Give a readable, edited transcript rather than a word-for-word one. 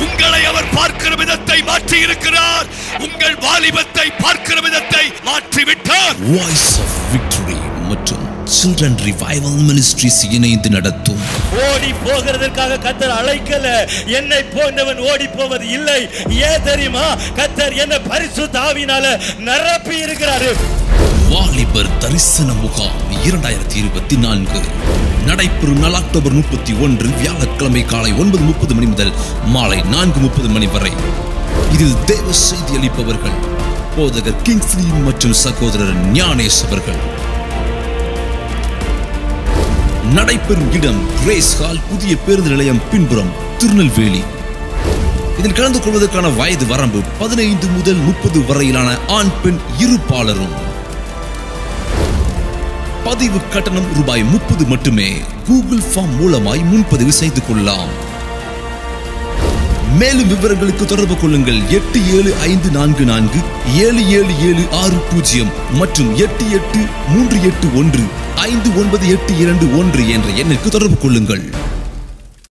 உங்களை அவர் பார்க்கிற விதத்தை மாற்றி இருக்கிறார். உங்கள் வாலிபத்தை பார்க்கிற விதத்தை மாற்றிவிட்டார். வாய்ஸ் ஆஃப் விக்டரி மற்றும் சில்ட்ரன் ரிவைவல் மினிஸ்ட்ரிஸ் இணைந்து நடத்தும் ஓடி போகிறதற்காக கர்த்தர் அழைக்கல. என்னை போன்றவன் ஓடி போவது இல்லை. ஏன் தெரியுமா? கர்த்தர் என்ன பரிசுத்த ஆவியினால நிரப்பி இருக்கிறாரு. வாலிபர் தரிசன முகாம் 2024 நடைபெறும் நாள் அக்டோபர் 31 வியாழக்கிழமை காலை 9:30 மணி முதல் மாலை 4:30 மணி வரை. இதில் தேவ செய்தி அளிப்பவர்கள் போதகர் கிங்ஸ்லி மற்றும் சகோதரர் ஞானேஷ் அவர்கள். நடைபெறும் இடம் கிரேஸ் ஹால், புதிய பேருந்து நிலையம் பின்புறம், திருநெல்வேலி. இதில் கலந்து கொள்வதற்கான வயது வரம்பு 15 முதல் 30 வரையிலான ஆண் பெண் இருப்பாளரும். பதிவு கட்டணம் ரூபாய் 30 மட்டுமே. கூகுள் ஃபார்ம் மூலமாய் முன்பதிவு செய்து கொள்ளலாம். மேலும் விவரங்களுக்கு தொடர்பு கொள்ளுங்கள் 8754477760 மற்றும் 8838159821 என்ற எண்ணிற்கு தொடர்பு கொள்ளுங்கள்.